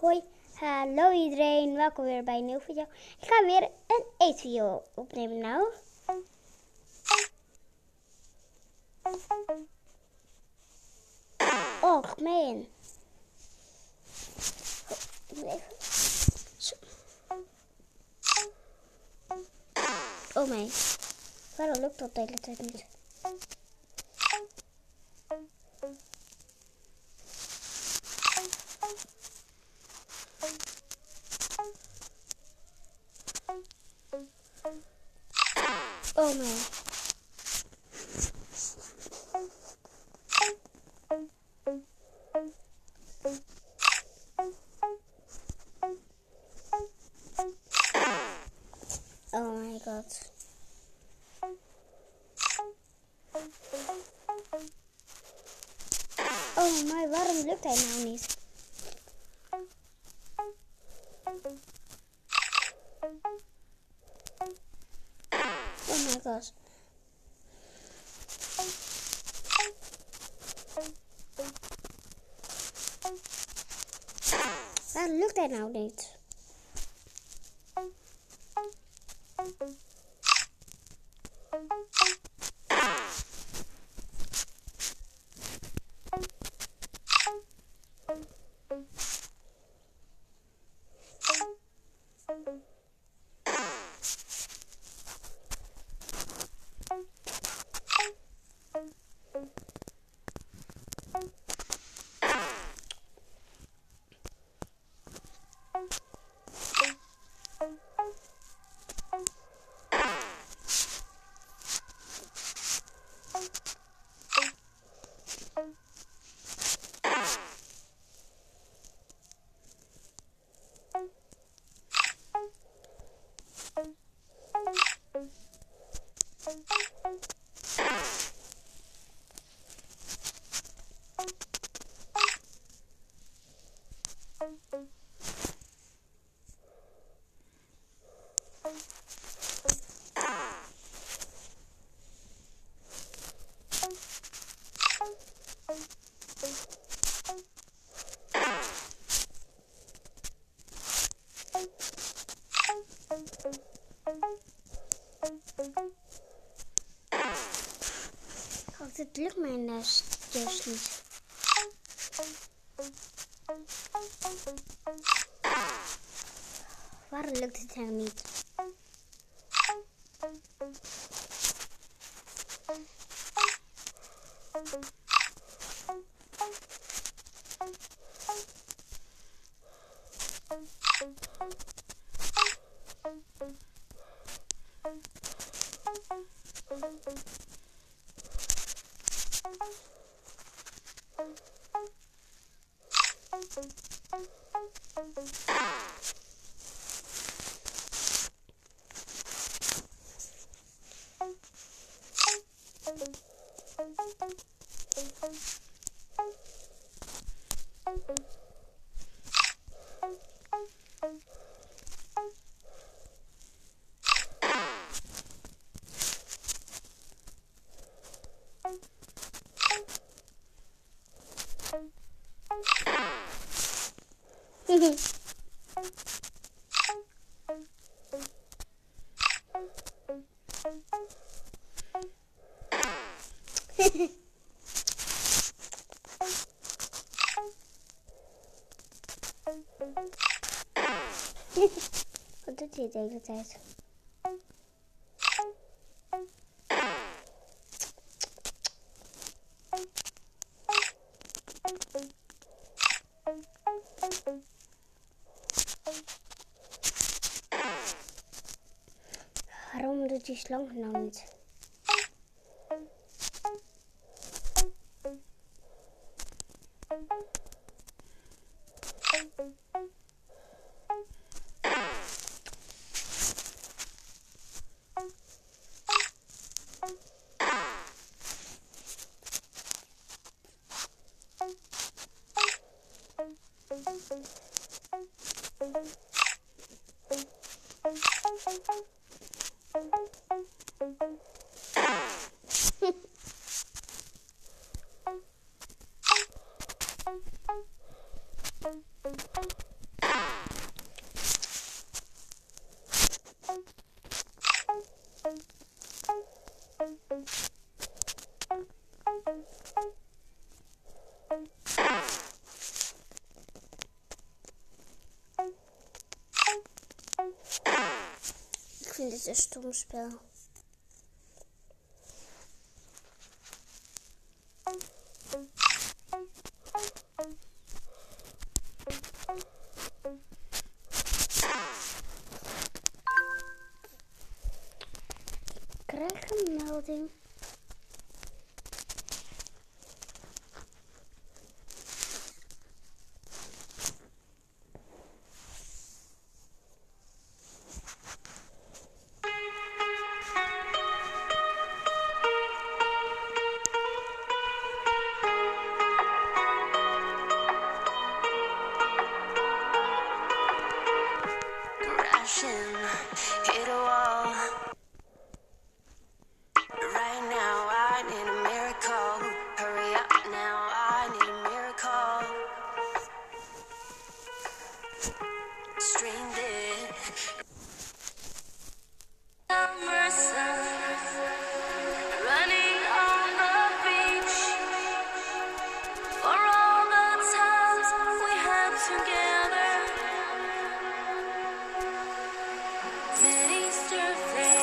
Hoi, hallo iedereen, welkom weer bij een nieuwe video. Ik ga weer een eetvideo opnemen nou. Oh, gemeen. Oh nee, waarom lukt dat de hele tijd niet? Oh nee. Oh my god. Oh my, waarom lukt hij nou niet? Oh my god. Waarom lukt hij nou niet? Oh, dit lukt mij juist niet. Waarom lukt het nou niet? Wat doet hij de hele tijd? Waarom doet die slang het nou niet? vind dit een stom spel. Ik krijg een melding. Hit a wall. Right now I need a miracle. Hurry up now, I need a miracle. Streamed it. Summer sun, running on the beach. For all the times we had together. Mid-Easter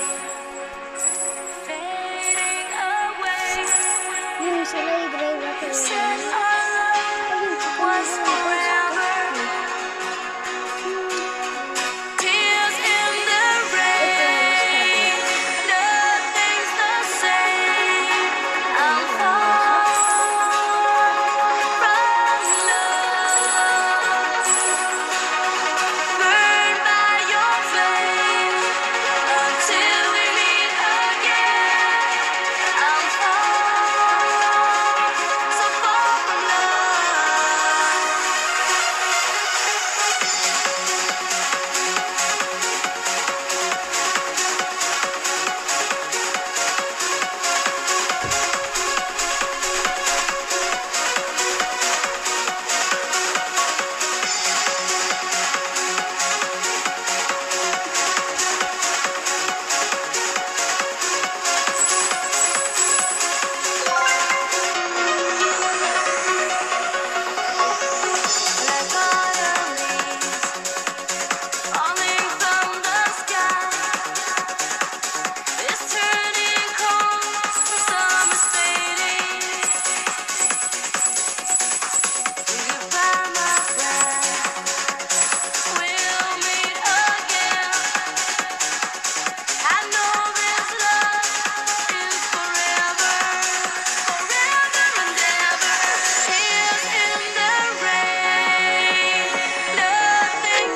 fading away. Nu is hallo iedereen, welkom weer Said bij our love was forever. Tears in the rain. Nothing's the same. I'm far from love. Burned by your flame until we meet again. I'm far, so far from love. Like autumn leaves falling from the sky, it's turning cold, summer's fading. Will you buy my breath? We'll meet again. I know this love is forever, forever and ever. Tears in the rain. Nothing.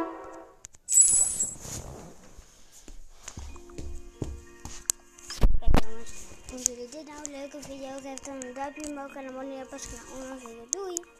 Kijk jongens, vond jullie dit nou een leuke video? Geef dan een duimpje omhoog en abonneer pas naar een andere video. Doei!